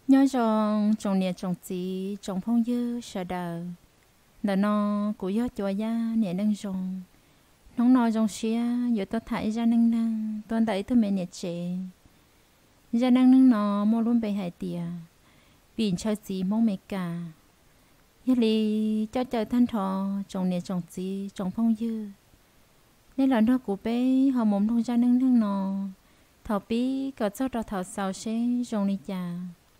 nhớ rằng trồng nè trồng chỉ trồng phong dư sợ đời đời nó của gió chùa ya nè nâng rồng nóng nồi rồng xía giờ tôi thấy ra nâng nâng tôi đẩy tôi mẹ nè trẻ ra nâng nâng nó mua luôn bề hải tìa biển chơi gì mong mẹ cả giờ li cho trời thanh thọ trồng nè trồng chỉ trồng phong dư nên là nó của bé họ mồm thông ra nâng nâng nó thọ bí cỡ cho trò thọ sầu xe rồng đi chà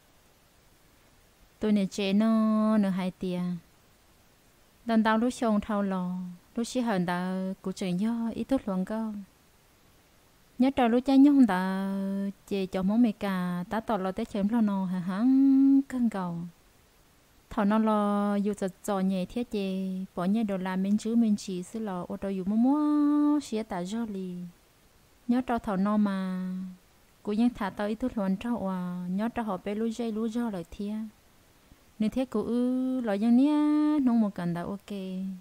tôi nè chế nó nửa hai tia đàn tao lúc xong thao lò lúc xí hờn ta cụ chuyện do ý tốt luận câu nhớ trò lúc cha nhông ta chế cho món mì cà ta tọt lò tới chém lo nò hả hắn cân cầu thọ nó lo dù giật giò nhẹ thiết chế bỏ nhẹ đồ làm bên chứ bên chỉ xứ lò ô tô dù mua mua xía ta do lì nhớ trò thọ nó mà cụยังthả tao ý tốt luận trâu à nhớ trò họ bé lú dây lú do lại thiê nếu thế cô loại giống nia nông một cần đã ok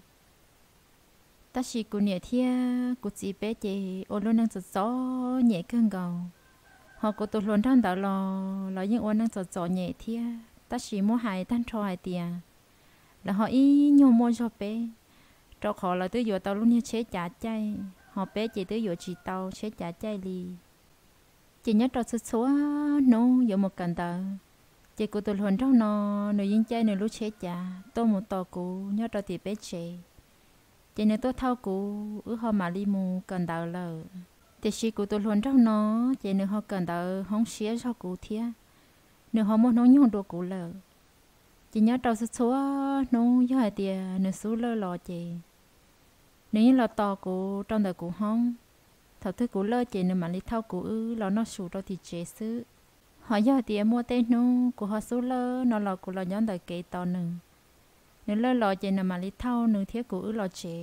ta chỉ cô nhẹ thia cô chỉ bé chị ô luôn đang sờ gió nhẹ cơn gầu họ cô tôi luôn đang đợi lo những ô đang sờ gió nhẹ thia ta chỉ mua hai tan trò hai tiền là họ ý nhiều mua cho bé cho họ là tới giờ tao luôn như chế trả chay họ bé chỉ tới giờ chỉ tao chế trả chay đi chỉ nhớ cho số nô giờ một cần tờ chị của tôi luôn trong nó nội dung chơi nội lúc chế chả tôi một tờ cũ nhớ cho thì bé trẻ chị nếu tôi thao cũ họ mà đi mù cần đào lờ thì chị của tôi luôn trong nó chị nếu họ cần đào không xía cho cũ thía nếu họ muốn nói nhung đồ cũ lờ chị nhớ trong số nó do hai tia nếu số lơ lò chị nếu như là tờ cũ trong đời cũ không thầu thứ cũ lơ chị nếu mà đi thao cũ là nó sụt cho thì chế xứ họ giờ thì mua tên nu của họ số lơ nó là của là nhóm đời kể to nè nếu lơ lọ chỉ nằm mà đi thâu nè thiết của lọ chế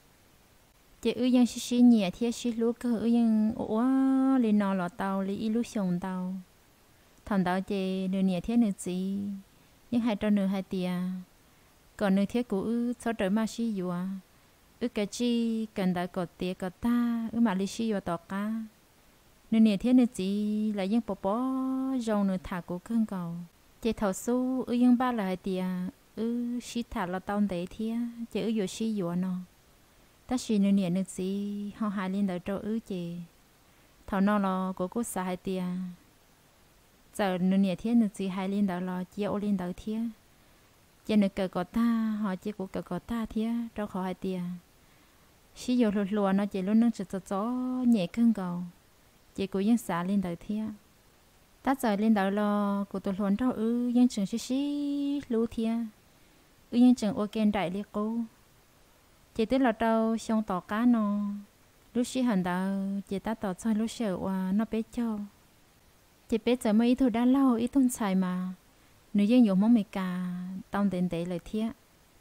chế dân xí nhẹ thiết xí lúa cơ dân ủa lên nọ lọ tàu lên ít lúa sông tàu thằng tàu chế nửa nhẹ thiết nửa gì nhưng hai trâu nửa hai tia còn nửa thiết của sáu trời mà xí dùa cái chi cần đại cột tia cột ta mà đi xí dùa tọt cá nửa nè thế nửa gì là dân bỏ rong nửa thả của cơn cầu chế thầu su dân ba là hai tia xí thả là tao để thia chế vừa xí vừa nó ta xí nửa nè nửa gì họ hai lên đợi trâu chế thầu nó là của cô xã hai tia giờ nửa nè thế nửa gì hai lên đợi là chế ô lên đợi thia chế nửa cờ cọ ta họ chế của cờ cọ ta thia trâu họ hai tia xí vừa lùa nó chế luôn nâng chật chó nhẹ cơn cầu chị cũngยังxả lên đời thia ta giờ lên đời lo của tôi luôn đâuยังchừng xí lú thiaยังchừng ok đại liệt cô chị tức là đâu xong tỏ cá nó lúc xí hành đời chị ta tỏ cho lúc sợ và nó bé cho chị bé giờ mới ít thôi đã lâu ít tuần xài mà nếu dân dùng món mì cà tao đến để lời thia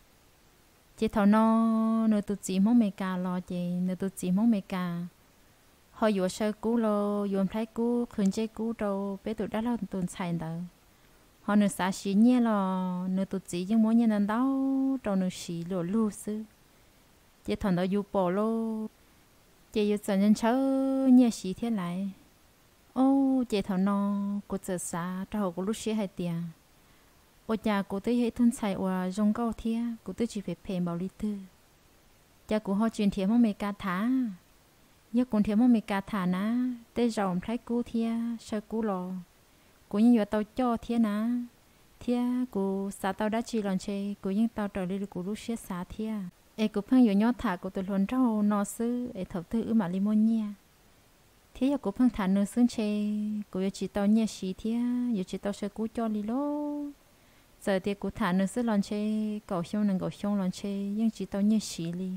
chị thầu nó nơi tụt chỉ món mì cà lo chị nơi tụt chỉ món mì cà họ vừa sơ cú lo vừa thấy cú khẩn chế cú đâu bé tụi đã lo tuần xài đâu họ nửa xả xí nhẹ lo nửa tụt chỉ nhưng mỗi nhân lần đó đâu nửa xí lỗ lú sư chỉ thằng đó dù bỏ lo chỉ vừa dần dần chớ nhẹ xí thế lại ô chỉ thằng nó cô giờ xả cho họ cô lúc xí hai tiền ô cha cô tới hết tuần xài và dùng câu thia cô tới chỉ phải phê bảo lý tư cha cô họ chuyển thiệp mong mẹ cá thả giờ cũng thiếu mong mình cả thả ná tê rồng thái cú thia sơ cú lò cũng như tàu cho thia ná thia của xã tàu đã chỉ lần chơi cũng như tàu trở đi của lúc xưa xã thia ấy cũng phân nhỏ thả của tôi luôn rau nọ sư ấy thầu tư mà limon nha thia cũng phân thả nửa xương chơi cũng chỉ tàu nhẹ xí thia giờ chỉ tàu sơ cú cho đi lô giờ thì cũng thả nửa xương lần chơi cầu sông lần chơi nhưng chỉ tàu nhẹ xí đi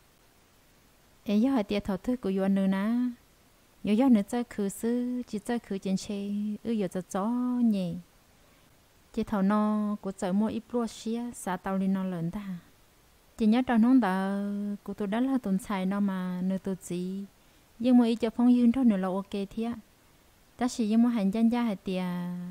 ấy giờ hai tia thầu thức của yuan nữa na giờ nữa chơi khử sư chỉ chơi khử trên xe giờ gió nhẹ chỉ thầu nó của chơi mua ít lúa xía xả tàu lên nó lớn ta chỉ nhớ trong nông đờ của tôi đã là tuần xài nó mà nửa tuần gì nhưng mà ít cho phong dương đó nửa là ok thiệt ta chỉ nhưng mà hành dân gia hai tia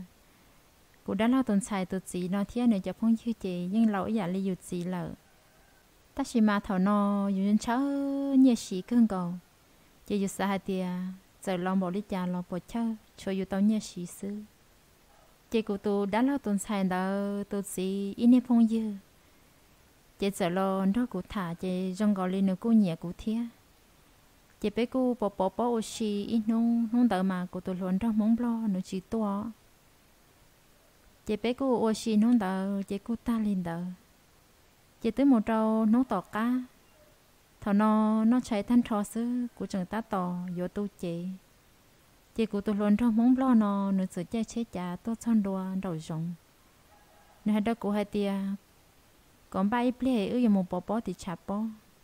của đã là tuần xài tuần gì nó thiệt nửa cho phong dương chị nhưng lâu giả li dù gì lợ ta chỉ mà thầu nó dùng cháu nhẹ xí cơn cầu chỉ dùng sai tia giờ lòng bỏ đi chả lòng bỏ chơi cho dùng tao nhẹ xí xứ chị của tôi đã lo tuần sai đó tôi chỉ in em phong dư chị sợ lo đó của thả chị trong gọi lên nữa cô nhẹ của thía chị bé cô bỏ oxy ít nông nông đỡ mà của tôi luôn đó mong lo nữa chỉ to chị bé cô oxy nông đỡ chị cô ta lên đỡ chị tới một trâu nấu tỏ cá thằng nó chạy thanh trò sư của chồng ta tỏ vô tu chị của tôi luôn đó mong lo nó nữa sự chơi chết chả tôi chọn đùa đầu rồng nữa đó của hai tia còn ba ít lệ ư một bỏ thì chả bỏ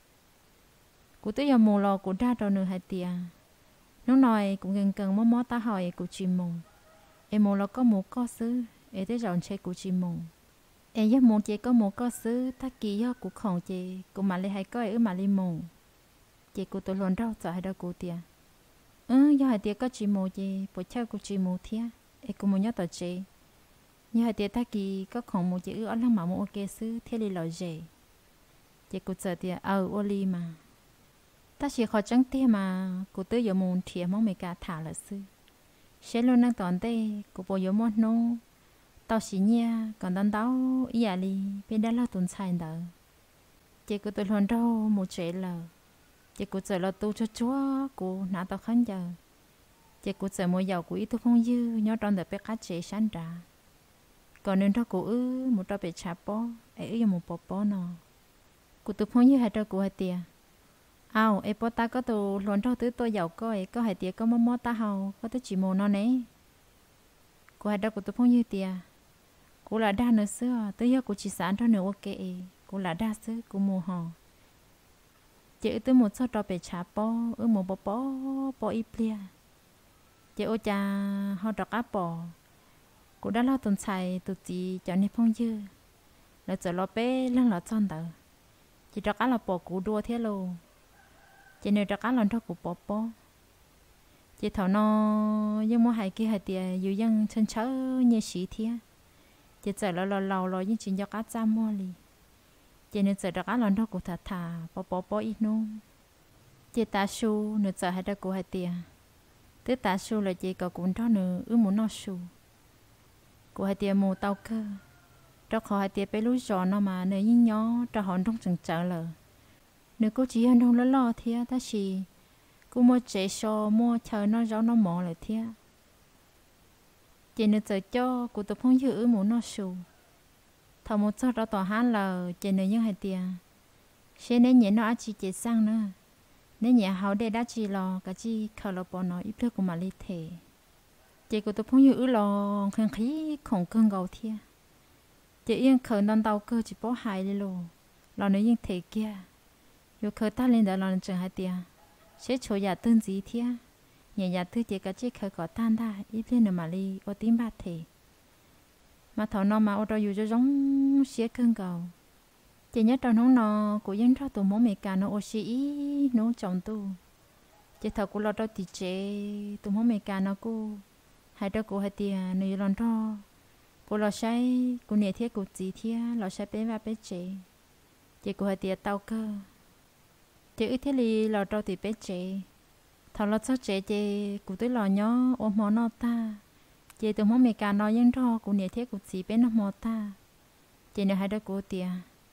cụ tới giờ mù lò cụ ra đầu nửa hai tia nó nói cũng gần gần mó ta hỏi cụ chim mù em mù lò có mù có xứ em tới rọn chơi cụ chim mù em giờ mù chị có mù có xứ ta kỳ do cụ khổng chị cụ mà lấy hai coi ư mà lấy mù chị cụ tôi luôn rau sợ hai đầu cụ tia do hai tia có chim mù chị bộ chơi cụ chim mù thia em cụ mù nhớ tờ chị như hai tia ta kỳ có khổng mù chị ư ở lăng mà mù ok xứ thế li lò dễ chị cụ sợ tia oli mà ta chỉ khó trắng tia mà cụ tới giờ mù thiệt mong mấy cả thả là sư sẽ luôn đang tòn tê cụ bộ giờ mốt nô tao xí nha còn đón đau ý li bên đó là tuần sai đó chị cụ tôi luôn đâu một chế lờ chị cụ sợ là tu cho chúa cụ nã tao khấn giờ chị cụ sợ mỗi giàu cụ ý tôi không dư nhớ trong đời bé cá chế sáng ra còn nên đó cụ một trò bé chả bó ấy một bó nọ cụ tôi không dư hai trò cụ hai tia ai bố ta có tụ luôn đâu thứ tôi giàu coi có hai tia có mó ta hầu có tới chỉ mồ nó nè cô hai đó của tôi phong như tia cô là đa nữa xưa tới giờ cô chỉ sáng cho nữa ok cô là đa xứ cô mồ hò chị tới một số trò bể chả bó một bó ít lia chị ô cha họ đọc áp bò cô đã lo tuần xài tụt chị cho nên phong dư là giờ lo bé lăng lọt son tờ chị đọc áp là bò cô đua thế luôn chị nơi đó cá lần đó của bố chị thảo nó nhưng mà hai kia hai tia dù dân chân chớ như sĩ thia chị sợ lâu nhưng chị cho cá cha mua li chị nên sợ đó cá lần đó của thà bố ít nung chị ta su nữa sợ hai đó của hai tia tức ta su là chị có cuốn đó nữa muốn nó su của hai tia mù tàu cơ đó khó hai tia bé lúa giò nó mà nơi nhìn nhỏ cho họ trong chừng chợ lờ nếu cô chỉ hơn không lo thia ta chỉ cô mua chế so mua chờ nó rau nó mỏ lại thia chỉ nếu chờ cho cô tập phong giữ muốn nó sù thầu một số đó tỏ hán là chỉ nếu như hai tia sẽ nên nhẹ nó chỉ chế sang nữa nên nhẹ hậu để đã chỉ lo cả chỉ khâu lo bỏ nó ít nước của mà đi thể chỉ cô tập phong giữ lo khen khí khổng cơn gầu thia chỉ yên khởi non tàu cơ chỉ bỏ hại đi luôn lo nếu như thể kia yo khởi ta lên đó là trường hai tia sẽ cho nhà tương gì thia nhà tư chỉ cả chiếc khởi có tan đa ít lên mà đi ở tím bát thể mà thằng nó mà ở đóอยู่cho giống xía cơn cầu chỉ nhớ trong nó của dân ra tụ mỏ mẹ cả nó oxy nó trồng tu chỉ thằng của lo đó thì chế tụ mỏ mẹ cả nó cô hai đứa của hai tia nơi lần đó cô lo say cô nhẹ thiết cô gì thia lo say bé và bé chế chỉ của hai tia tao cơ chị thế li lò trâu thì bé chế thằng lò sao chế chị cụ tới lò nhó ôm mỏ nó ta chị từ món mì cà nó dân ro cụ nhẹ thế cụ chỉ bé nó mỏ ta chị nữa hai đứa cụ tia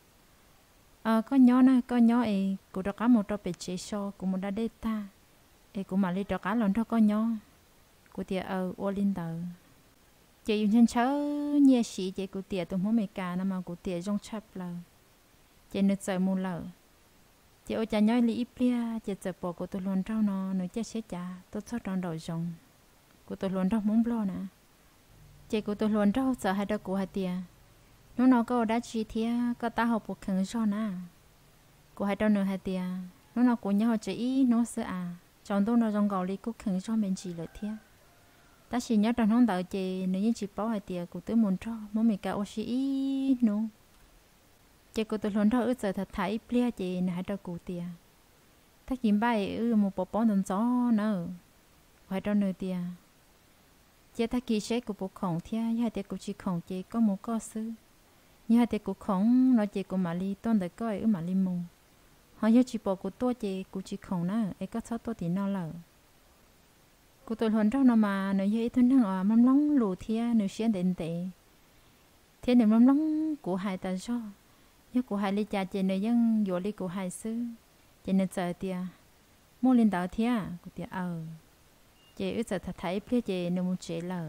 có nhó nè có nhó ấy cụ đó cá một trâu bé chế so cụ một đã đê ta ấy cụ mà li đó cá lòn đó có nhó cụ tia ô linh tờ chị dùng chân chớ nhẹ xí chị cụ tia từ món mì cà nó mà cụ tia trong chắp lờ chị nữa sợ mua lờ chị ơi cha nhói lý plia chị sợ bỏ của tôi luôn trao nó nói chết chết cha tôi sót trong đầu rồng của tôi luôn trao muốn lo nè chị của tôi luôn trao sợ hai đứa của hai tia nó có đã chi thia có ta học một khẩn cho nè của hai đứa nữa hai tia nó của nhau chỉ nó sợ chọn tôi nó trong gạo lý cũng khẩn cho mình chỉ lợi thia ta chỉ nhớ trong không đợi chị nếu như chị bỏ hai tia của tôi muốn cho muốn mình cả oxy nó chị của tôi luôn đó ước giờ thật thấy plia chị này hai đứa cụ tia thắc kiếm bay một bộ bón đồn gió nữa hai đứa nữa tia chị thắc kỳ sẽ của bộ khổng thia hai tia của chị khổng chị có một cơ sư như hai tia của khổng nói chị của mà li tôn đời coi mà li mù họ nhớ chị bộ của tôi chị của chị khổng nữa ấy có sáu tôi thì nó lờ cô tôi luôn trong nó mà nó dễ tôi năng ở mắm lóng lù thia nó xuyên đến tệ thế nên mắm lóng của hai ta cho nhớ của hai lý cha trên này dân vô lý của hai sư trên nên chờ tia mua lên đạo thia của tia chị ước giờ thật thấy phía chị nó muốn chị lờ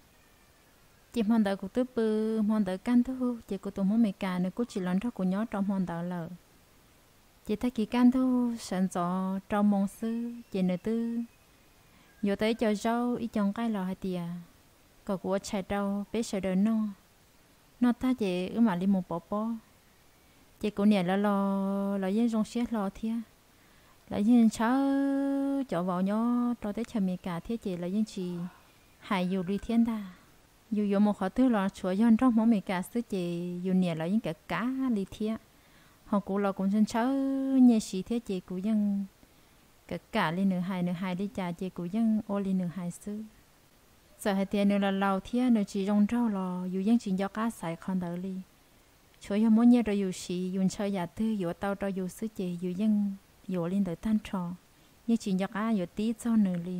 chị mong đợi của tôi bự mong đợi can thu chị của tôi muốn mày cả nó cũng chỉ lần đó của nhớ trong mong đợi lờ chị thấy kỳ can thu sẵn rõ trong mong sư chị nữa tư vô tới cho rau ít chọn cái lò hay tia có của chạy đâu bé sợ đời nó ta chị ước mà đi một bó chị cũng nhẹ lo yên trong xe lo thia là yên cháu cho vào nhau cho tới chờ mì cả thế chị là yên chỉ hài dù đi thiên đà dù một khó thứ là chúa yên trong món mì cả sư chị dù nhẹ là yên cả cá đi thiên họ cũng là cũng chân cháu nhẹ xí thế chị cũng yên cả lên nửa hai đi trả chị cũng yên ô lên nửa hai sư giờ hai tiền nữa là lâu thiên nữa chỉ trong rau là dù yên chỉ do cá sải không đỡ đi chúa yên muốn nhẹ rồi dù xí dù chơi giả tư dù tao cho dù sư chị dù yên dù lên tới tan trò như chỉ nhắc dù tí cho nửa li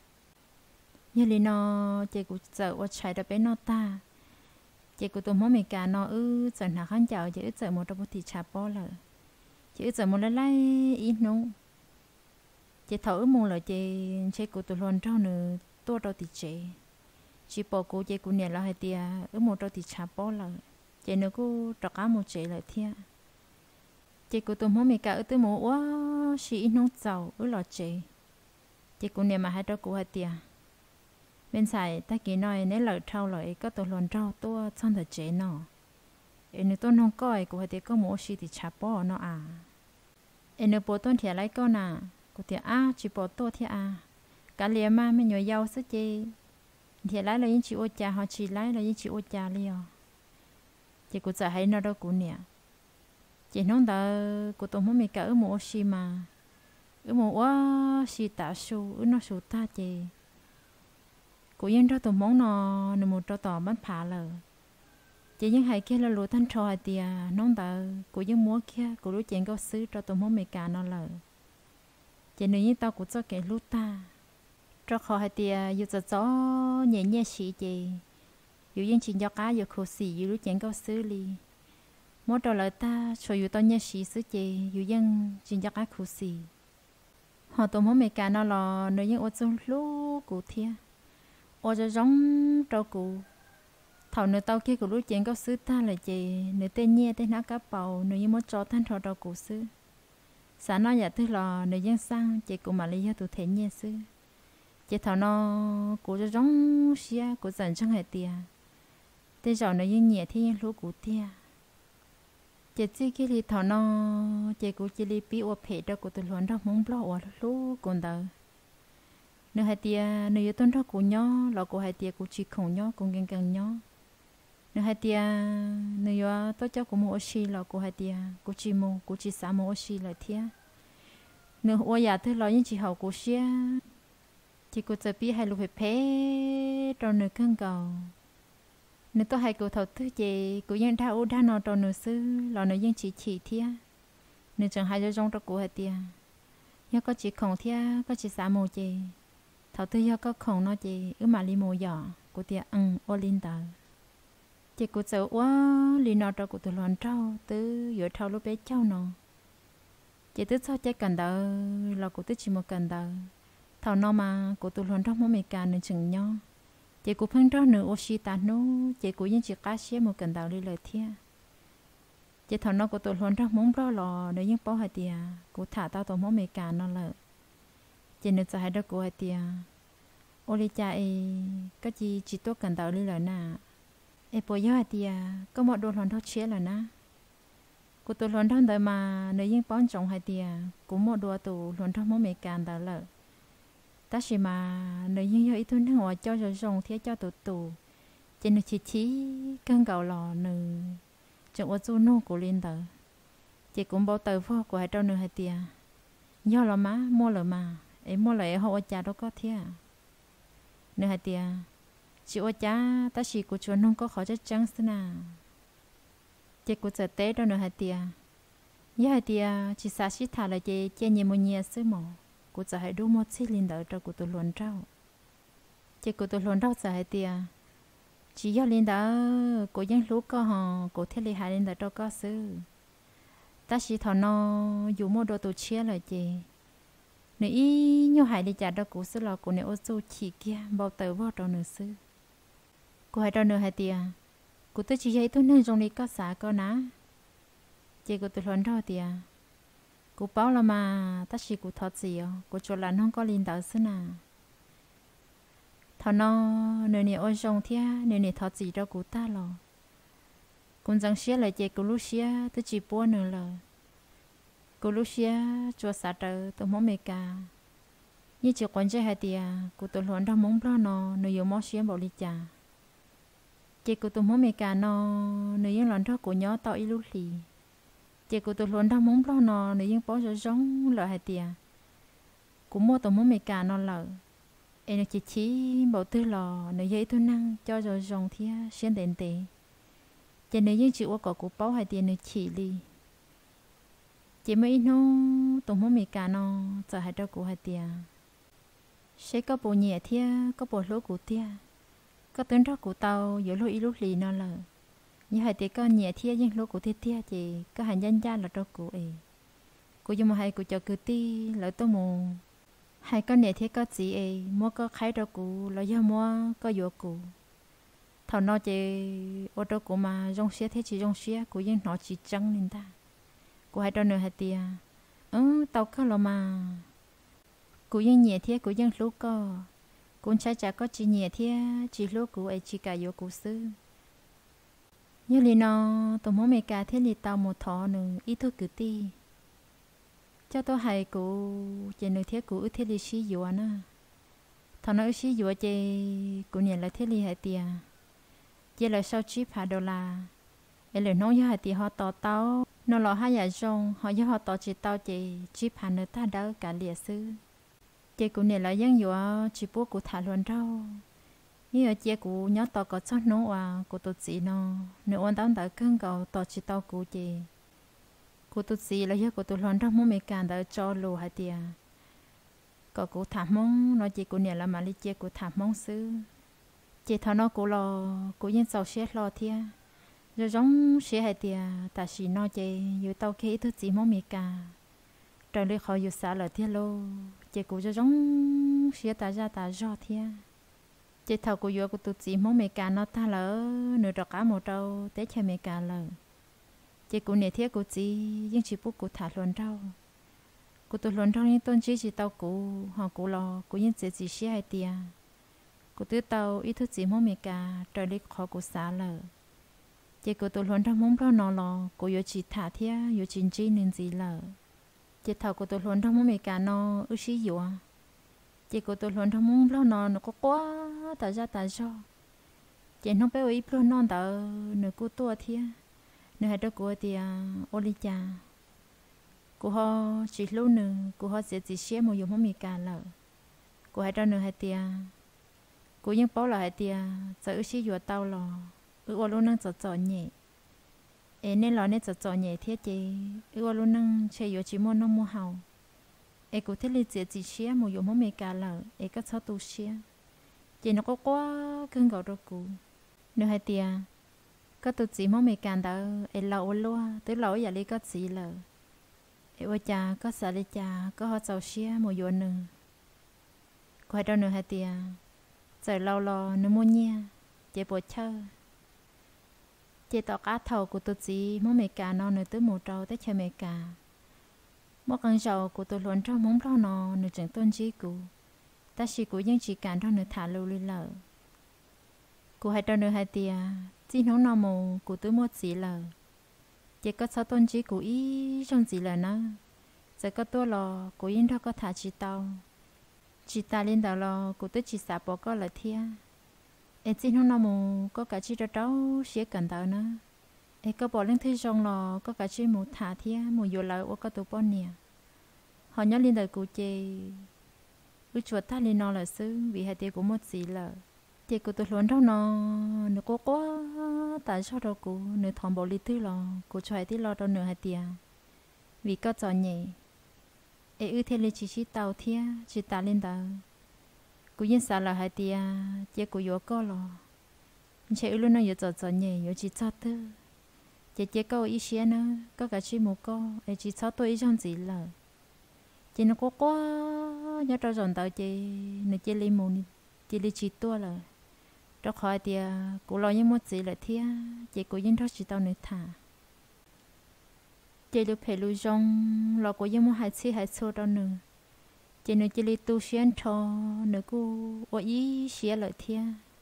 như li nó chị cũng sợ ở chạy được bé nó ta chị cũng tụi món mì cả nó giờ nào khán chào chị giờ một đôi thì chả bỏ lợ chị giờ một lấy ít nung chị thở một lời chị cũng tụi luôn trâu nửa tua đâu thì chị bỏ cô chị cũng nhẹ là hai tia ở một đôi thì chả bỏ lợ chị nữa cũng trọ cá một chị lại thiệt chị của tôi muốn mình cả ở tới mùa quá xí nông giàu ở lò chị cũng niệm mà hai đứa của hai tia bên xài ta kỳ nói nếu lời trâu lời có tôi luôn trâu tôi xong thật chế nó nếu tôi không coi của hai tia có mùa xí thì chả bỏ nó nếu bố tôi thì lấy con của tia chỉ bỏ tôi thì cả liền mà mình nhồi dâu sức chị thì lấy là những chị ô trà họ chỉ lấy là những chị ô trà liền chị cũng sợ hay nó đâu cũng niệm chị nói là cô tôi muốn mình cả ở một xí mà ở một quá xí tạ su ở nó su ta chị cô yên cho tôi món nó một cho tỏ bắt phá lờ chị những hai kia là lúa thanh trò thì nói là cô yên múa kia cô đối chuyện có xứ cho tôi muốn mình cả nó lờ chị nói như tao cũng cho cái lúa ta cho khó hai tia dù gió nhẹ nhẹ xí chị dù yên chỉ cho cá dù khổ xí dù đối chuyện có xứ li mỗi trò lời ta cho dù tao nhớ xí xứ chị dù dân chỉ cho cái khu xí họ tụi món mẹ cả nó là nơi những ô trong lú cụ thia ô cho giống trâu cụ thầu nơi tao kia của lú chuyện có xứ ta là chị nơi tên nhẹ tên nó cá bầu nơi những món trò thanh trò trâu cụ xứ sáng nó giả thứ là nơi dân sang chị cũng mà lấy cho tụi thế nhẹ xứ chị thầu nó cụ cho giống xía cụ dần trong hệ tia tên rồi nơi những nhẹ thì những lú cụ thia chị chỉ cái li thọ nó chị cũng chỉ li bị ốp hệ đó của tôi luôn đó muốn lo ở lú còn đỡ nếu hai tia nếu tôi đó của nhau là của hai tia của chị không nhau cũng gần nhau nếu hai tia nếu tôi cho của một xí là của hai tia của chị một của chị sáu một xí là thiệt nếu ở nhà tôi lo những chị hậu của xí chị cũngจะbị hai lục hệ phê trong nửa cơn cầu nếu tôi hay cầu thầu thứ gì cũngยังđau đau nó trong nửa sư là nóยังchỉ thia nếu chẳng hay cho trong đó của hai tia nhưng có chỉ không thia có chỉ xả mồ gì thầu thứ do có không nó gì mà li mồ giỏ của tia ô linh tờ chỉ của sợ quá li nó trong của tôi loạn trâu từ giữa trâu lúc bé trâu nó chỉ tức sao chạy cần đờ là của tôi chỉ một cần đờ thầu nó mà của tôi loạn trong mỗi mấy cả nên chừng nhau chị cũng phân rõ nửa oxy ta nó chị cũng những chị cá xé một cần đào đi lời thia chị thằng nó của tôi luôn rất muốn rõ lò để những bao hai tia của thả tao tôi muốn mấy cả nó lợ chị nên sẽ hai đứa của hai tia ôi cha ấy có gì chỉ tôi cần đào đi lời nà ấy bây giờ hai tia có một đồ luôn tháo chế là na của tôi luôn tháo đời mà nếu những bao trong hai tia cũng một đồ tủ luôn tháo muốn mấy cả đào lợ ta chỉ mà nếu như ít thôi nước ngoài cho rồi dùng thì cho tụ trên nó chỉ cân cầu lò nừ trong ô tô nô của liên tờ chị cũng bảo tờ phô của hai trâu nừ hai tia do là má mua là mà ấy mua lại họ cha đâu có thế nừ hai tia chị ô cha ta chỉ của chuột nông có khó chất trắng xí na chị cũng sợ té đâu nừ hai tia với hai tia chị xa xí thà là chị chơi nhiều một nhiều xứ mỏ của giờ hãy đúng một xí linh đỡ cho của tôi luôn trâu chỉ của tôi luôn đâu giải tiền chỉ do linh đó của những lúc có họ của thế li hai linh đó đâu có sự ta chỉ thọ nó dù mua đồ tổ chia là gì nếu ý nhau hai đi trả đó của sự là của nếu ô tô chỉ kia bao tờ bao trâu nửa sư của hai trâu nửa hai tiền của tôi chỉ dạy tôi nên dùng đi có xả có ná chỉ của tôi luôn đâu tiền của bảo là mà ta chỉ của thọ gì của chỗ là không có linh đó sự nào thọ nó nơi này ôn trong thia nơi này thọ gì đó của ta lo cũng chẳng xía lại chạy của lúc xía tôi chỉ bua nữa là của lúc xía cho xã trợ tôi muốn mẹ cả như chỉ quan chơi hai tia của tôi luôn đang muốn lo nó nơi yêu món xía bảo đi cha chị của tôi muốn mẹ cả nó nơi những lần đó của nhỏ tao ít lúc lì chị của tôi luôn đang muốn lo nó nơi những bó giống lợi hai tia cũng mua tôi muốn mẹ cả nó lợi em chỉ bảo tư lò nơi giấy tôi năng cho rồi dòng thia xuyên đến tệ cho nên những chịu có của báo hai tiền nơi chỉ đi chỉ mấy nó tổng muốn mình cả nó giờ hai đứa của hai tiền sẽ có bộ nhẹ thia có bộ lỗ của tia có tiếng đó của tàu giữa lỗ ít lúc lì nó là như hai tiền có nhẹ thia nhưng lỗ của tia tia chỉ có hành nhân gia là đó của ấy của nhưng mà hai của cho cứ ti lỡ tôi mù hai con nhẹ thia có gì ấy mua có khai đó của là do mua có vô của thằng nó chỉ ô tô của mà rong xe thế chỉ rong xe của những nó chỉ trắng nên ta của hai đứa nữa hai tia tao có lo mà của những nhẹ thế của những lúc có cũng chả chả có chỉ nhẹ thế chỉ lúc của ấy chỉ cả vô của sư như li nó tụi mỗi mẹ cả thế li tao một thọ nữa ít thôi cứ ti cho tôi hay của chỉ nữa thế của thế li xí dùa nữa thằng nó xí dùa chỉ của nhẹ là thế li hai tia chỉ là sau chip $2 em lời nói với hai thì họ tỏ tao nó là hai nhà rong họ với họ tỏ chỉ tao chỉ chip $2 nữa ta đỡ cả liệt sư chị của này là dân dùa chỉ bố của thả luôn đâu như ở chị của nhớ tao có chắc nó à của tôi chị nó nếu anh tao đã cân cầu tao chỉ tao của chị của tôi chị là do của tôi luôn đâu muốn mấy càng đã cho lù hai tia có của thả mông nói chị của này là mà đi chị của thả mông sư chị thằng nó cũng lo cũng những sầu xe lo thia rồi giống xe hai tia ta chỉ nói chị dù tao khi thứ gì mong mẹ cả trời đi khỏi dù xa lời thia lô chị cũng rồi giống xe ta ra ta do thia chị thầu của dù của tụi chị mong mẹ cả nó ta lỡ nửa đợt cả một trâu té cho mẹ cả lỡ chị cũng nể thia của chị nhưng chị bút của thả luôn đâu của tụi luôn trong những tôn chỉ tao của họ cũng lo của những chị xe hai tia của tụi tao ít thứ gì mong mẹ cả trời đi khó của xã lờ chị của tụi luôn đang mong lo nó lo của yếu chỉ thả thia yếu chính trị nên gì lờ chị thầu của tụi luôn đang mong mẹ cả nó ư xí yếu chị của tụi luôn đang mong lo nó có quá tại sao chị không biết ít lo nó đỡ nửa cô tua thia nửa hai đứa của thì oli cha của họ chỉ lâu nữa của họ sẽ chỉ xé một yếu mong mẹ cả lờ của hai đứa nửa hai tia cô những bảo lại tia giờ chỉ vừa tao lò ở luôn năng chở nhẹ em nên lo nên chở nhẹ thế chứ ở luôn năng chơi vừa chỉ muốn nó mua hậu em cũng thấy lịch chỉ xé một dụng món mì cà lợ em có sao tu xé chỉ nó có quá cưng gạo đâu cũ nếu hai tia có tu chỉ món mì cà đó em lẩu luôn tới lẩu giờ đi có gì lợ em ơi cha có sợ đi cha có họ chậu xé một dụng nữa quay đâu nữa hai tia giờ lâu lo nó mua nha chị bột chơi chị tao cá thầu của tôi chỉ muốn mẹ cả nó nữa tới một trâu tới chơi mẹ cả một con rau của tôi luôn trong móng rau nó nữa chẳng tôn chỉ của ta chỉ của những chị cản đó nữa thả lưu lên lợ của hai trâu nữa hai tia chỉ nấu nó mù của tôi một chỉ lợ chị có sao tôn chỉ của ý trong chỉ lợ nó giờ có tôi lo của yên đó có thả chị tao chị ta lên đầu lo của tôi chỉ xả bỏ có là thia em xin không nào mù có cả chị cho cháu sẽ cần tao nữa em có bỏ lên thứ trong lo có cả chị mù thả thia mù vô lại ở có tụ bọn nè họ nhớ lên đời của chị cứ chuột ta lên nó là xứ vì hai tiền của một gì là chị của tôi luôn đâu nó có quá tại sao đâu của nửa thòng bỏ đi thứ lo của cho hai tí lo đâu nửa hai tiền vì có trò nhẹ ê ư thế li chỉ tàu thia chỉ ta lên tàu cú yên sao là hai tia chế cú yếu có lo chế luôn nó yếu cho nhẹ yếu chỉ cho tư chế câu ý xé nữa có cả chi một câu ấy chỉ cho tôi ý trong gì là chế nó có quá nhớ cho dọn tao chế nó chế li mù chế li chỉ tua là cho khỏi tia cú lo những một gì là thia chế cú yên đó chỉ tao nữa thả chế lúc phải lưu trong lo cú yên một hai số đó nữa chỉ nói chỉ li tu xuyên cho nữa cô ý xía lợi thia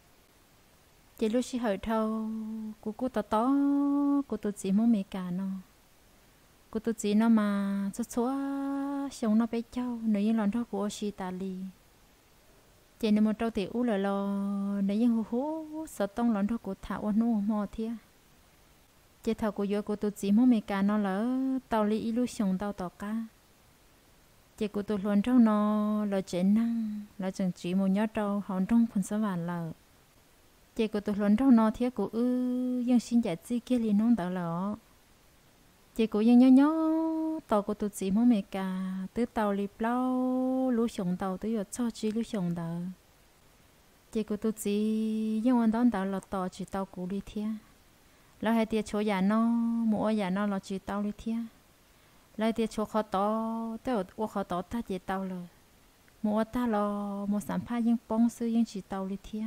chỉ lúc xí hỏi thâu cô to cô tu chỉ muốn mấy cả nó cô tu chỉ nó mà cho xóa sống nó bé châu nếu như lần đó của xí ta li chỉ nếu một trâu thì u là lo nếu như hú sợ tông lần đó của thảo ôn nu mò thia chỉ thảo của cô tu chỉ muốn mấy cả nó lỡ tàu li ilu sống tàu tỏ cá chị của tôi luôn trong nó là chuyện năng là chẳng chỉ một nhớ trâu hòn trong phần sơ vạn là chị của tôi luôn trong nó thiết của nhưng xin giải chi kia liền nông tạo lọ chị của nhưng nhớ tàu của tôi chỉ muốn mẹ cả từ tàu lip lâu lú sòng tàu tới giờ cho chỉ lú sòng tàu chị của tôi chỉ nhưng anh đón tàu là tàu chỉ tàu cũ đi thia là hai tia chỗ nhà nó mỗi nhà nó là chỉ tàu đi thia lại thì chỗ khó to tới ở khó to ta chỉ tàu rồi mua ta lo mua sản phẩm những bông sư những chỉ tàu đi thia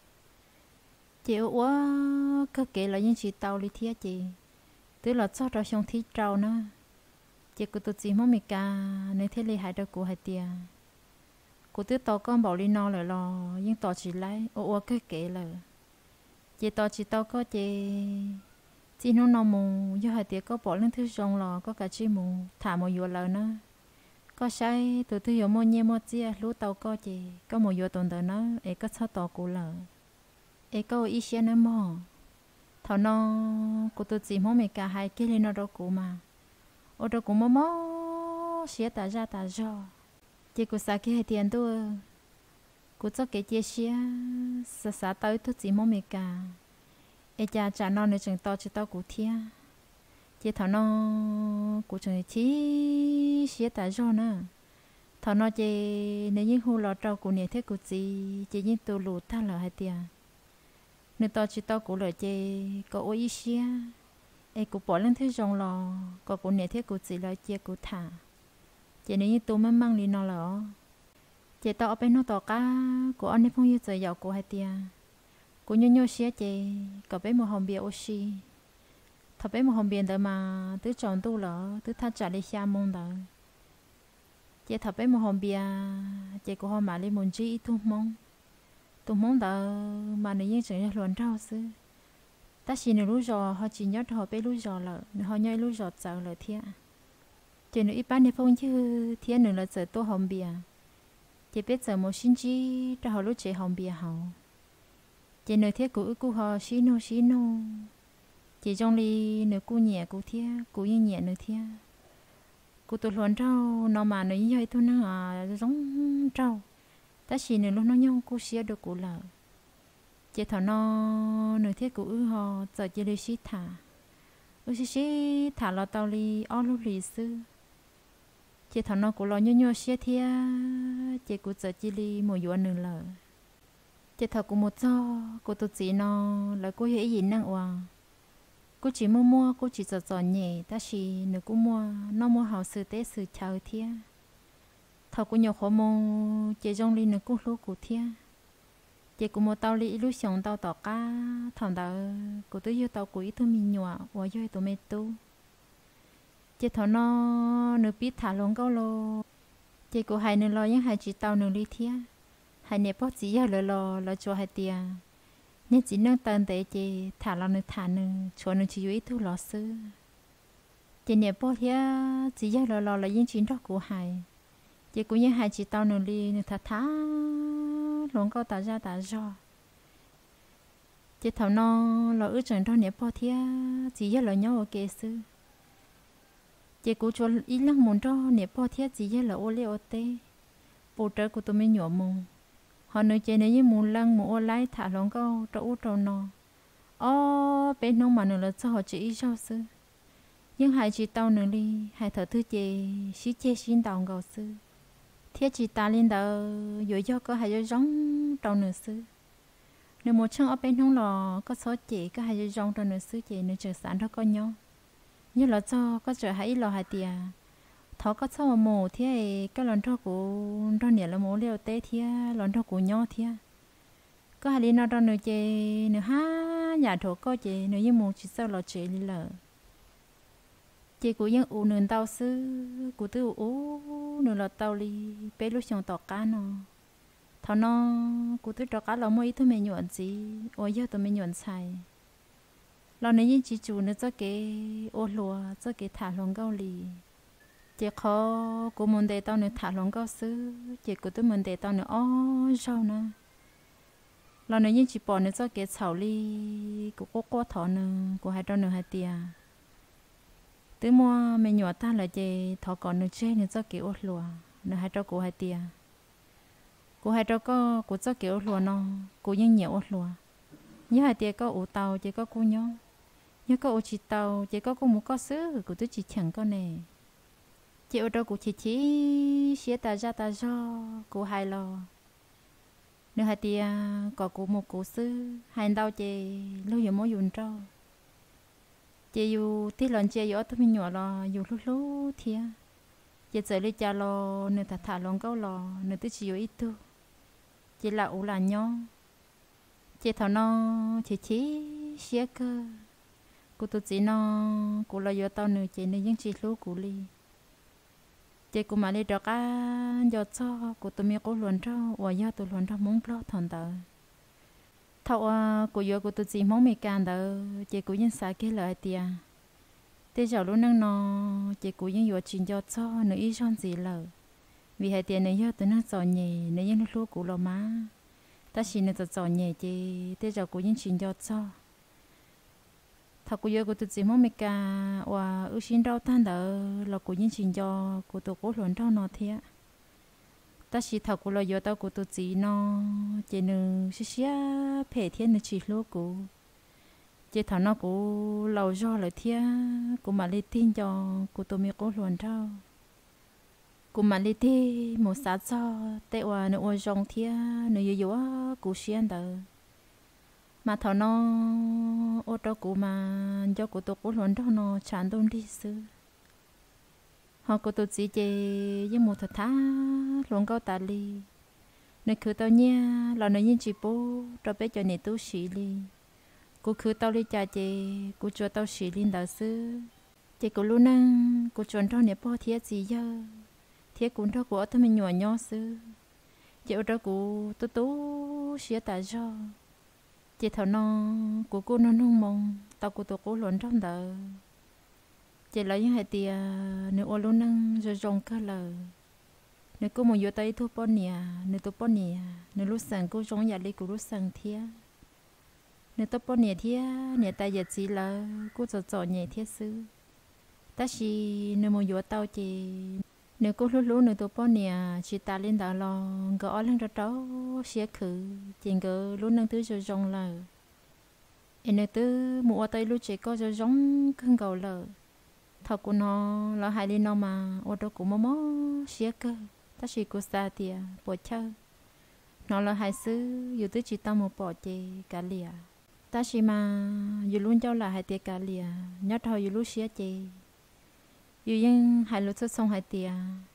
chị ở cơ kể là những chỉ tàu đi thia chị tức là cho ra xong thi trâu nữa chị của tôi chỉ muốn mình cả nên thế li hại được của hai tia của tôi tàu con bảo đi no rồi lo nhưng tàu chỉ lấy ở cơ kể là chị tàu chỉ tàu có chị nó mù do hai tiệc có bỏ lên thứ rong lò có cả chi mù thả một vừa lờ nữa có sai từ thứ yếu mua nhẹ mua chia lú tàu có chị có một vừa tuần tới nó ấy có sao tàu cũ lờ ấy có ý xe nữa mò thằng nó của tôi chỉ muốn mấy cả hai cái lên nó đâu cũ mà ở đâu cũng mò xe ta ra chị của sao cái hai tiền tôi của cho cái chia xe sa tới tôi chỉ muốn mấy cả ai cha nó nên chừng to chỉ to cụ thia chỉ thằng nó cụ chừng chỉ xía tại do nữa thằng nó chỉ nếu như hú lọt trâu cụ này thế cụ gì chỉ như tu lụt ta là hai tia nếu to chỉ to cụ lợi chỉ có ôi xía ai cụ bỏ lên thế rong lò có cụ này thế cụ gì lợi chỉ cụ thả chỉ nếu như tu mới mang đi nó lỡ chỉ to ở bên nó to cá của anh ấy phong như trời giàu của hai tia cô nhớ xía chị có bé một hồng bia oxy thật bé một hồng bia đó mà tứ chọn tu lỡ tứ thắt trả đi xa mông đó chị thật bé một hồng bia chị của họ mà đi muốn chi tu mông đó mà nếu như chuyện luận rau xứ ta chỉ nếu lú giò họ chỉ nhớ họ bé lú giò lợ họ nhớ lú giò sợ lợ thiệt chị nếu ít bán đi phong chứ thiệt nữa là sợ tu hồng bia chị biết sợ một sinh chi cho họ lú chị hồng bia hậu chị nơi thiết của họ xí nô chị trong đi nơi cô nhẹ cô thiết cô yên nhẹ nơi thiết cô tụt luồn trâu nó mà nơi như tôi nó giống trâu ta chỉ nơi lúc nó nhông cô xía được cô lợ chị thằng nó nơi thiết của họ giờ chị đi xí thả lọ tàu li ó lúc lì sư chị thằng nó cô lo nhô xía thiết chị cô giờ chị đi một vụ nữa lợ chị thợ của một do cô tôi chỉ nó là cô hiểu gì năng hoàng cô chỉ mua cô chỉ giọt nhẹ ta chỉ nếu cô mua nó mua hậu sự tế sự chào thia thợ của nhiều khó mua chị trong ly nếu cô lúc của thia chị của một tàu ly lúc sống tàu tỏ cá thằng đó cô tôi yêu tàu của ít thôi mình nhỏ và yêu tụi mẹ tu chị thợ nó nếu biết thả lông câu lô chị của hai nếu lo những hai chỉ tàu nếu ly thia hai nè bớt chỉ giờ lo cho hai tia nên chỉ nâng tên để chị thả lo nữa thả nữa cho nữa chỉ ý thu lọ sư chị nè bớt here chỉ giờ lo là những chuyện đó của hai chị cũng như hai chị tao nữa đi nữa thả luôn câu tả ra chị thảo nó lo ước chừng đó nè bớt here chỉ giờ lo nhau ok sư chị cũng cho ý lăng muốn cho nè bớt here chỉ giờ là ô lê ô tê bố trợ của tôi mới nhỏ mông họ nói chuyện này như muốn lăng muốn lái thả lỏng câu trâu nó bên nông mà nữa là cho họ chỉ cho sư nhưng hai chị tao nữa đi hai thợ thứ chê xí chê xin tao gạo sư thiết chỉ ta lên đó rồi do có hay giống trong nửa xứ nếu một chân ở bên không lò có số chị có hay giống trong nửa xứ chị nửa trường sản đó có nhau như là cho có trở hay lò hay tiền thọ có số mồ thế cái lần đó của đó nè là mồ liều té thế lần đó của nhau thế có hay đi nào đó nửa chị nửa ha nhà thổ có chị nửa như một chỉ sao là chị lờ chị của những u nửa tàu sư của tư u nửa là tàu li bé lúc xong tàu cá nó thọ nó của tư tàu cá là mỗi thứ mình nhuận gì ôi giờ tụi mình nhuận xài lo nếu như chị chủ nữa cho cái ô lúa cho cái thả lông gạo lì chị khó của mình để tao nữa thả lông gạo sư chị của tôi mình để tao nữa ó rau nữa lo nếu như chị bỏ nữa cho cái chảo lì của cô thọ nữa của hai tao nữa hai tia tới mua mình nhỏ ta là chị thọ còn nữa chơi nữa cho cái ô lúa nữa hai tao của hai tia của hai tao có của cho cái ô lúa nó của những nhiều ô lúa như hai tia có ủ tàu chỉ có cô nhau như có ô chỉ tàu chỉ có cô một có sứ của tôi chỉ chẳng có này chị ở đâu của chị chỉ xía ta ra của hai lò nếu hai tia có của một cổ sứ hai đâu chị lâu giờ mới dùng trâu chị dù tí lần chị ở tôi mình nhỏ lò dù lúc thia chị giờ đi cha lò nếu thả lon câu lò nếu tôi chỉ ít tu chị là ủ là nhau chị thằng nó chị chỉ xía cơ cô tôi chỉ nó cô là do tao nữa chị nên những chị lú cô li chị cũng mà đi được á do cho cô tôi mới có luận cho và do tôi luận cho muốn lo thằng tờ thầu cô do cô tôi chỉ mong mình can tờ chị cũng những sai cái lời tiền thế giờ lúc nãy nó chị cũng những do chuyện do cho nữa ý son gì lờ vì hai tiền này do tôi nó giỏi nhẹ nên những lúc cô lo má ta chỉ nên giỏi nhẹ chị thế giờ cũng những chuyện do cho thằng cô yêu của tôi chỉ mong mình cả và ước xin đau tan đỡ là của những chuyện do của tôi cố luận đau nó thế ta chỉ thằng cô lo yêu tao của tôi chỉ nó chỉ nữ xí phê thiên nữ chỉ lúa của chỉ thằng nó của lâu do lại thế của mà lấy tin cho của tôi mới cố luận đau của mà lấy tin một sát cho tệ và nữ ôi rong thế nữ yêu của xuyên đỡ mà thằng nó ô tô của mà do của tôi cũng luôn đó nó chán đông đi xứ họ của tôi chỉ chơi với một thật thá luôn câu ta li nơi cứ tao nha là nơi nhìn chị bố cho bé cho này tôi xí li cô cứ tao đi cha chơi cô cho tao xí linh đạo sư chị cô luôn năng cô chọn cho này bao thiệt gì giờ thiệt cũng đó của tôi mình nhỏ nhỏ xứ chị ở đó của tôi tú xía tại do chị thằng nó của cô nó nung mông tao của tôi cố luận trong đời chị lấy những hai tia nếu ô luôn nâng rồi rong cơ lờ nếu cô một vô tay thu bón nè nếu tôi bón nè nếu lúc sáng cô rong nhà đi của lúc sáng thía nếu tôi bón nè thía nè tay giờ chỉ là cô cho nhẹ thía sư ta chỉ nếu một vô tao chị nếu cô lúc nếu tôi bón nè chị ta lên đảo lo gõ lên đó đó xé khử chị gỡ lúc nâng thứ rồi rong lờ nên từ mua tay lúc chị có rồi rong cưng gầu lờ thật của nó là hai đi nó mà ở đó cũng mò xé cơ ta chỉ cô xa tiệt bỏ chơi nó là hai xứ dù tới chỉ tao một bỏ chị cả lìa ta chỉ mà dù luôn cho là hai tiệt cả lìa nhớ thôi dù lúc xé chị dù nhưng hai lúc xuất xong hai tiệt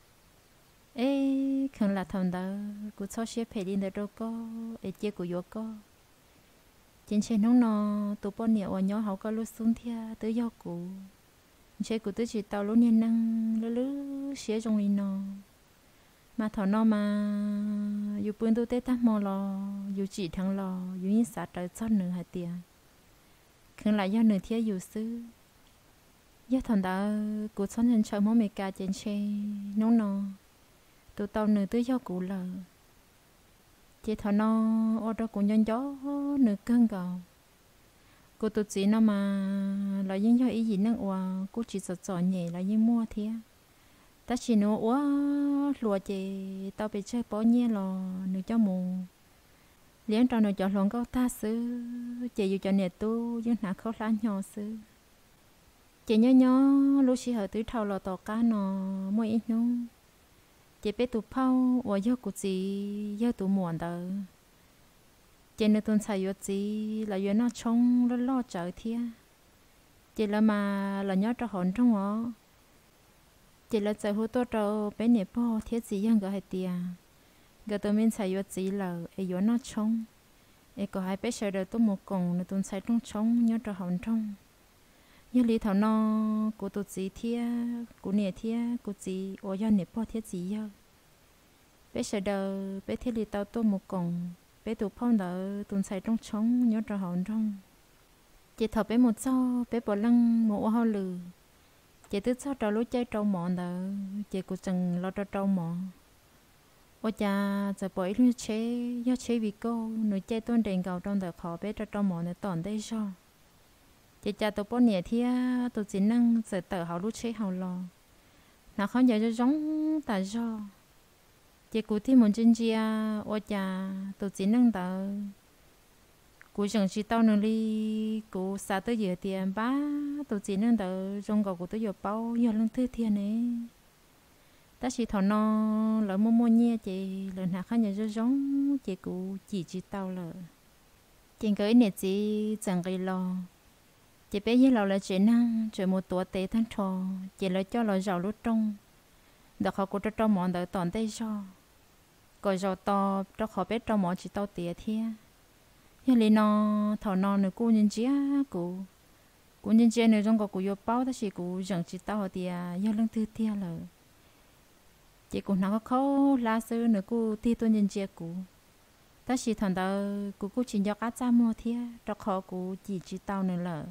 ê không là thằng đó cô cho xé phải đi đâu có ê chia của vô có trên trên nó tụ bao nhiêu ở nhỏ họ có lúc xuống thia tới do cụ chế của tôi chỉ tao lúc nhiên năng lứ xé trong đi nó mà thằng nó mà dù bữa tôi tết mò lò dù chỉ thằng lò dù như sát trời sát nửa hai tiền không lại do nửa thia dù xứ do thằng đó cụ son nhân chơi món mì cà trên trên nó tụi tao nửa tới do cụ lờ chị thằng nó ở đó cũng nhân gió nửa cơn gạo cô tụi chị nó mà là những do ý gì năng hòa cô chỉ sợ nhẹ là những mua thế ta chỉ nó quá lùa chị tao bị chơi bỏ nhẹ lò nửa cho mù liền cho nửa cho lòng câu ta xứ chị dù cho nè tu nhưng nãy khó lá nhỏ xứ chị nhớ lúc chị ở tứ thầu lò tàu cá nó mới ít nhung chị bé tụ phao và do cụ gì do tụ muộn đó chị nơi tuần sai yo gì là yo nó trông nó lo chờ thia chị là mà là nhớ cho hồn trong họ chị là giờ hú tôi đâu bé nè po thiết gì yang gọi tia gọi tôi mình sai yo gì là yo nó trông có hai bé sợ đời tôi một cùng nơi tuần sai trong trông nhớ cho hồn trong như lý thảo nó của tụt gì thia của nè thia của gì ở do nè po thiết gì yo bé sợ đời bé thiết lý tao tôi một cùng bé tụ phong đỡ tuần sai trong trống nhớ cho hồn trong chị thọ bé một sao bé bỏ lăng một hoa lử chị tức sao trâu lúa cháy trâu mòn đỡ chị cũng chẳng lo cho trâu mòn ôi cha giờ bỏ ít chế do chế vì cô nồi cháy tôn đèn cầu trong đợt khó bé cho trâu mòn để tòn đây sao chị cha tụ bỏ nhẹ thia tụ chỉ năng giờ tờ hào lúa chế hào lò nào không giờ cho giống tại do chị cụ thì muốn chân chia ôi cha tụ chỉ năng tờ cụ chẳng chỉ tao năng đi cụ xa tới giờ tiền bá tụ chỉ năng tờ trong cầu cụ tới giờ bao giờ lần thứ thiên này ta chỉ thọ nó lỡ mua mua nhẹ chị lần nào khác nhà cho giống chị cụ chỉ tao lỡ chị cái này chị chẳng cái lo chị bé với lo là chị năng trời một tuổi tệ tháng trò chị lại cho lo giàu lúc trong được họ cụ cho món đỡ toàn tay cho coi giàu to cho họ bé trong món chỉ tao tiền thia như lý nó thọ nó nữa cô nhân chia cô nhân chia nữa trong cô yêu bao đó chỉ cô chẳng chỉ tao tiền do lương thứ thia là chị cũng nào có khó lá sư nữa cô thi tôi nhân chia cô ta chỉ thằng đó cô chỉ cho cá cha mua thia cho họ cô chỉ tao nữa là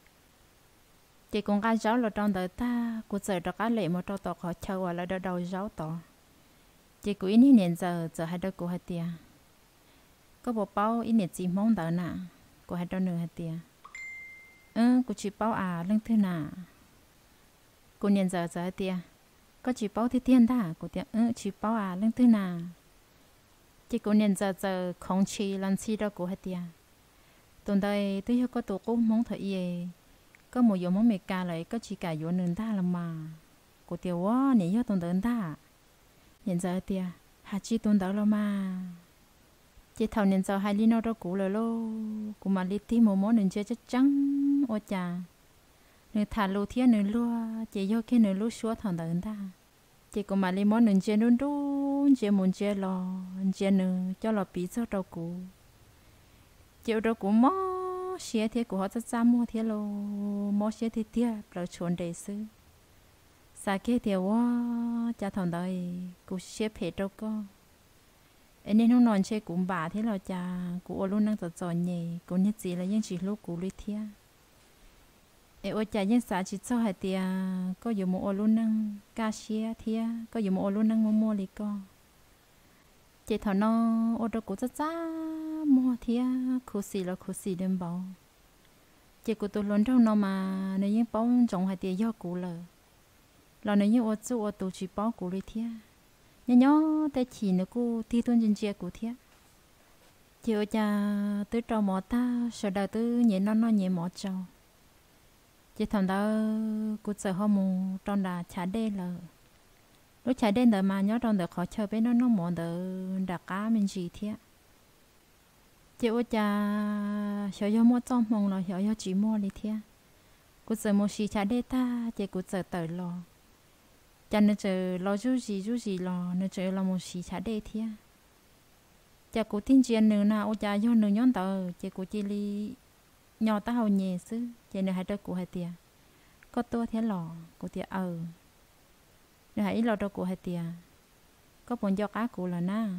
chị cũng cá giáo là trong đời ta cô sợ cho cá lệ mà cho tao họ chơi là đầu giáo tao chị cũng ít年giờ hay đâu cô hay tiền có bộ bao ít nhiệt gì mong đợi nè cô hay đâu nữa hay tiền cô chỉ bao lần thứ nè cô年giờ hay tiền có chỉ bao thì tiền ta cô tiền chỉ bao lần thứ nè chị cô年giờ không chỉ lần gì đâu cô hay tiền tuần đây tôi có tổ cô mong thấy gì có một dòng mong mẹ cả lại có chỉ cả dòng nương ta là mà cô tiền quá nè do tuần tới ta年giờ tiền hạt chỉ tuần đó là mà chị thầu年giờ hai ly nó đâu cũ rồi lô cũng mà ly tí một món nên chơi chắc chắn ôi chà nên thả lô thiên nên lúa chị do cái nên lúa xóa thằng đời ta chị cũng mà ly món nên chơi đun đun chơi muốn chơi lò chơi nữa cho lò bí cho đâu cũ chịu đâu cũ mó xe thế của họ rất xa mua thế lô mó xe thế tiếc rồi chuẩn đề sư xa kia thì quá cha thằng đời cụ xe phê đâu có anh nên không nói chơi cũng bà thế là cha cụ luôn năng tập giỏi nhỉ cụ nhất gì là những chỉ lúc cụ lưỡi thia em ôi cha những xã chỉ cho hai tia có dùng một luôn năng ca xe thia có dùng một luôn năng mua lì co chị thằng nó ô đâu cụ rất giá mua thia khu xì đêm bảo chị cụ tôi luôn trong nó mà nếu những bóng trồng hai tia do cụ lờ là nếu như ô chú ô tụ chỉ bảo cụ lưỡi thia nhớ tới chỉ nữa cô thi tuân chân chia của thiệt chiều cha tới trâu mỏ ta sợ đời tới nhẹ nó nhẹ mỏ trâu chỉ thằng đó cô sợ họ mù trong đà chả đê là lúc chả đê đợi mà nhớ trong đợt khó chơi với nó mỏ đợi đặt cá mình gì thiệt chiều cha sợ do mua trong mông là sợ do chỉ mua đi thiệt cô sợ mua xì chả đê ta chỉ cô sợ tới lo cha nó chờ lo chú gì lo nó chờ lo một xí chả đê thia cha cố tin chuyện nữa nào ô cha do nữa nhón tờ cha cố chỉ li nhỏ ta hầu nhẹ xứ cha nữa hai đứa cố hai tia có tôi thế lò cố tia nữa hãy lo đâu cố hai tia có bốn do cá cố là na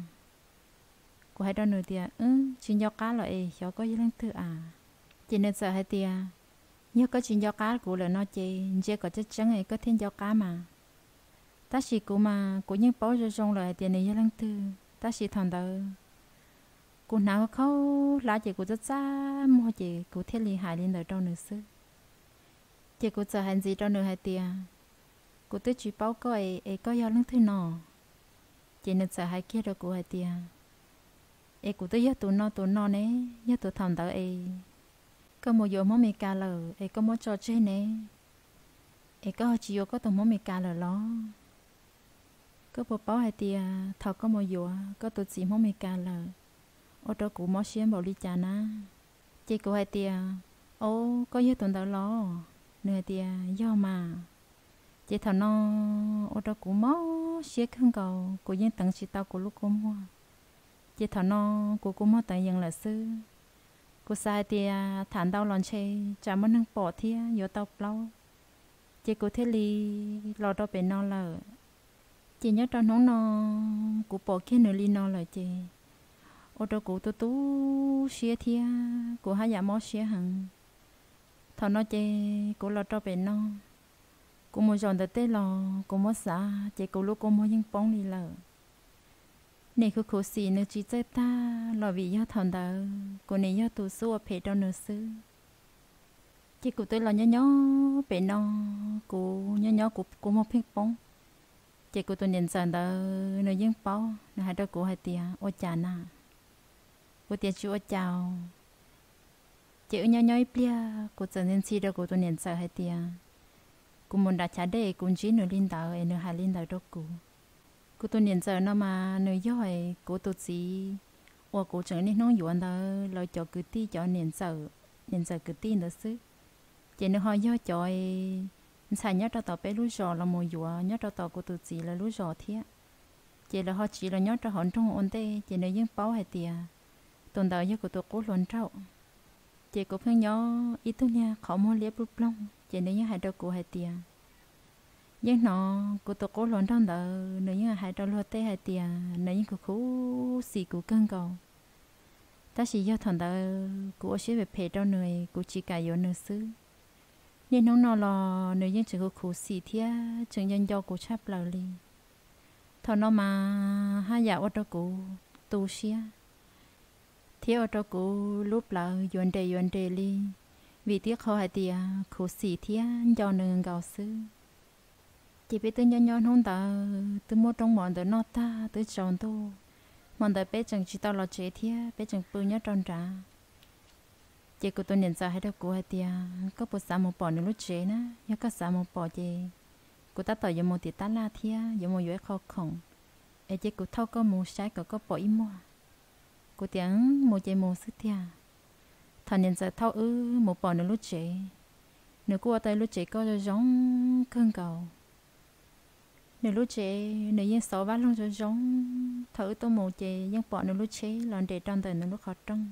cố hai đứa nữa tia chuyện do cá là cho có gì lắm thứ chỉ nên sợ hai tia nhớ có chuyện do cá cố là nó chỉ có chắc chắn ấy có thêm do cá mà ta chỉ cố mà cố những bao giờ trong lại tiền này lăng tư ta chỉ thằng đó cố nào khâu lá chỉ cố rất xa mua chỉ cố thiết lý hại lên ở trong nửa xứ chỉ cố giờ hành gì trong nửa hai tiền cố tới chỉ bao coi có do lăng thứ nọ chỉ nên sợ hai kia rồi cố hai tiền cố tới giờ tụi nó này giờ tụi thằng đó có một giờ món mì cà lờ có một trò chơi này có chỉ có tụi món mì cà lờ lo có bộ báo hay tia thọ có một dùa có tụt chỉ mong mày cả lờ ô tô cũ mò xiên bảo đi chả na chị cô hay tia ô có như tuần đầu lo nửa tia do mà chị thọ nó ô tô cũ mò xiên không cầu của những tầng chỉ tao của lúc cô mua chị thọ nó của cô mò tại dân là sư cô sai tia thản đau lon chơi chả muốn năng bỏ thia vô tao lâu chị cô thế li lo đó bên nó là chị nhớ trong nón nó của bỏ kia nửa li nó là chị ô tô của tôi tú xía thia của hai nhà mò xía hằng thọ nó chị của lo cho bên nó của một dọn tới tết lo của một xã chị của lúc của một những bóng đi lờ này cứ khổ xì nữa chỉ chơi ta lo vì do thằng đó của này do tụ xua phải đâu nữa xứ chị của tôi là nhớ nhớ bên nó của nhớ nhớ của một phiên bóng chị của tôi nhận ra đó nơi những bao nơi hai đứa của hai tia ô chà na của tia chú ô chào chị nhớ nhớ bia của chân nhân sĩ đó của tôi nhận ra hai tia của muốn đặt trả đề cũng chỉ nơi linh đạo nơi hai linh đạo đó của tôi nhận ra nó mà nơi giỏi của tôi chỉ và của chẳng nên nó dọn đó lời cho cứ ti cho nhận ra cứ tin đó xứ chị nó hỏi do chọi xài nhớ tao bé lúa giò là mùa dùa nhớ tao của tụi chị là lúa giò thế chị là họ chỉ là nhớ tao hòn trong ôn tê chị nơi những báo hay tiề tồn tại như của tụi cố luận trâu chị cũng phải nhớ ít thôi nha khó mua liếp bút lông chị nơi những hai đứa của hai tiề nhưng nó của tụi cố luận trong đó nơi những hai đứa lúa tê hai tiề nơi những của khú xì của cân cầu ta chỉ do thằng đó của sẽ về phê đâu người của chị cả yếu nữa xứ nên nó là nếu như chỉ có khổ xì thia chừng nhân do của chắp lờ li thọ nó mà hai dạo ở đó của tu xia thia ở đó của lúc lờ yuan đề li vì tiếc khó hay tia khổ xì thia do nương gạo sư chỉ biết từ nhân không ta từ một trong món từ nó ta từ tròn tu món từ bé chẳng chỉ tao là chế thia bé chẳng bự nhớ tròn trả chị của tôi nhận ra hay đâu của hai tia có bộ sản một bỏ nữa lúc chế na nhớ có sản một bỏ chị của ta tỏi dùng một tiệt tá la thia dùng một dối khó khổng ấy chị của thâu có một sai có bỏ im mua của tiếng một chị một sức thia thằng nhận ra thâu một bỏ nữa lúc chế nếu của tay lúc chế có giống cơn cầu nếu lúc chế nếu như sáu bát luôn giống thử tôi một chị nhưng bỏ nữa lúc chế làm để trong đời nữa lúc khó trông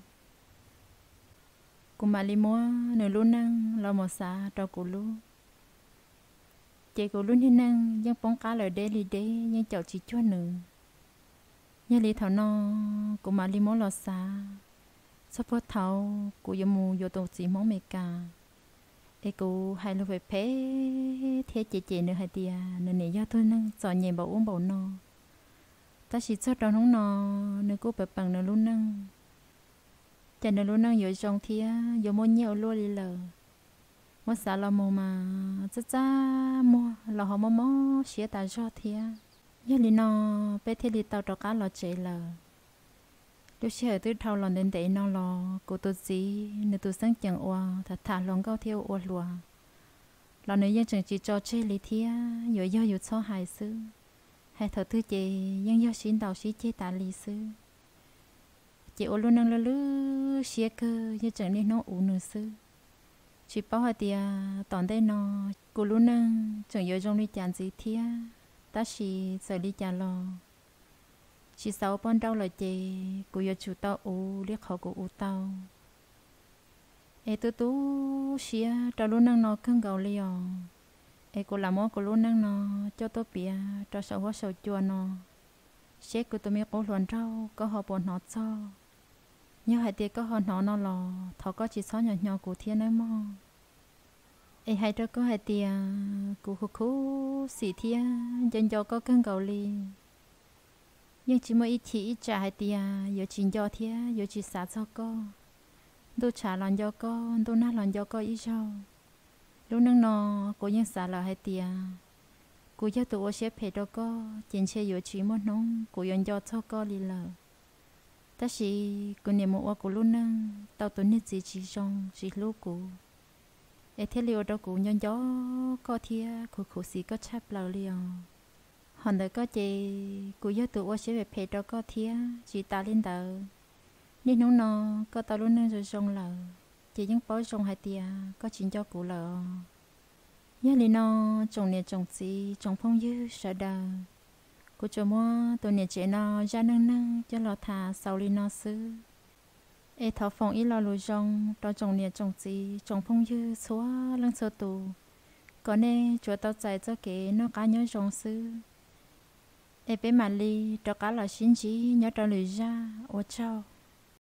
cùng mà li mua nửa luôn năng lo một xa cho cô lu chị cô luôn như năng nhưng bóng cá lời đê li đê nhưng chậu chỉ cho nửa như li thảo no cùng mà li mua lo xa sắp bớt thảo cô yêu mù yêu tổ chỉ mong mẹ cả ấy cô hay là phải phê thế chị nữa hay tia nên này do tôi năng chọn nhẹ bảo uống bảo no ta chỉ cho đó không no nếu cô bật bằng nửa luôn năng cho nên luôn năng trong thia vô mua nhiều luôn đi lờ mua xả là mua mà chắc mua là họ mua xía ta cho thia giờ li nó bé thế li tao cho cá lò chạy lờ lúc xưa tôi thâu lần đến đấy nó lò cô tôi gì nếu tôi sáng chẳng oa thật thà lòng cao theo oa lùa là nếu như chẳng chỉ cho chơi li thia rồi do cho hại sư hay thở thứ chị nhưng do xin đầu xí chế ta li sư chị ô luôn năng lư xía cơ như chẳng nên nó uống nữa sư chị bảo hai tia tòn đây nó cô luôn năng chẳng nhớ trong đi chán gì thia ta chỉ sợ đi chán lo chị sáu bọn đau là chị cô nhớ chủ tao u liếc họ của u tao ê tú xía tao luôn năng nó cưng gạo liò ê cô làm món cô luôn năng nó cho tôi bia cho sợ hóa sợ chua nó xé cô tôi mới cố luận rau có họ bọn nó cho nhớ hai tia có họ nó lò thọ có chỉ xóa nhỏ nhỏ của thiên ấy mò ấy hai đứa có hai tia của khu xì thia dân cho có cơn gạo li nhưng chỉ mới ít trả hai tia giờ chỉ cho thia giờ chỉ xả cho co tôi trả lần cho co tôi nát lần cho co ít sao lúc nâng nọ của những xả là hai tia của cho tụi sẽ phải đó co trên xe giờ chỉ một nông của dân cho co li lờ ta chỉ còn niệm một của luôn năng tao tụi nít chỉ trong chỉ lúc của ấy thế liệu đó của nhân gió có thia của khổ sĩ có chắp lờ liền hòn đời có chị cụ yêu tụ ô sẽ về phê đó có thía chị ta lên tờ nên nó có tao luôn nên rồi xong lờ chị những bó xong hai tia có chuyện cho cụ lờ nhớ li nó trồng nè trồng gì trồng phong dư sợ đờ cụ cho mua tôi nè chị nó ra nâng nâng cho lọ thà sau li nó xứ ê thọ phong ít lo lùi rong đó trồng nè trồng gì trồng phong dư xóa lăng sơ tù có nè chúa tao chạy cho kế nó cá nhớ rong xứ ê bé mà li đó cá là xin chí nhớ cho lùi ra ô chao